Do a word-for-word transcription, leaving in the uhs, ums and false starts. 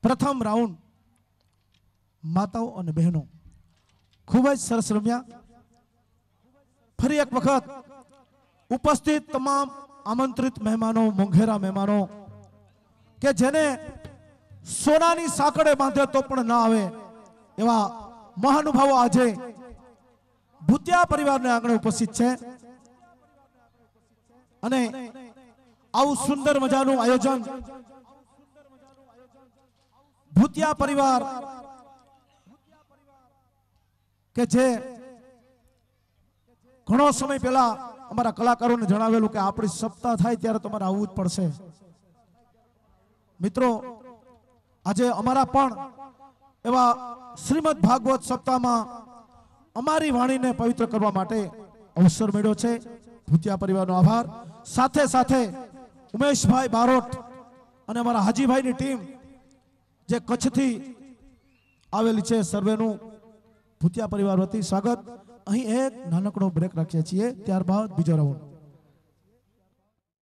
प्रथम राउंड माताओं और बहनों खूब ज सरस रम्या। फरी एक वखत उपस्थित तमाम आमंत्रित मेहमानों, मोंघेरा मेहमानों के जेने सोनानी साकड़े बांधे तो पण ना आवे एवा महानुभावो आजे भूतिया परिवार ने आंगणे उपस्थित है अने आવું सुंदर मजाનું आयोजन भूतिया परिवार के जे घणो समय पहला अमरा कलाकारों ने जणावेलुं के आपणी सप्ताह थाय त्यारे तमारे आववुं ज पड़शे। मित्रों आजे अमरा पण एवा श्रीमद भागवत सप्ताह में अमारी वाणी ने पवित्र करवा माटे अवसर मेळ्यो छे। भूतिया परिवारनो आभार। साथे साथे उमेश भाई बारोट अने अमरा हाजी भाई नी टीम जे कच्छ थी आवेली छे सर्वेनु भूतिया परिवार वती स्वागत। अहीं एक नानकड़ो ब्रेक राखीए छीए, त्यारबाद बीजो राउंड।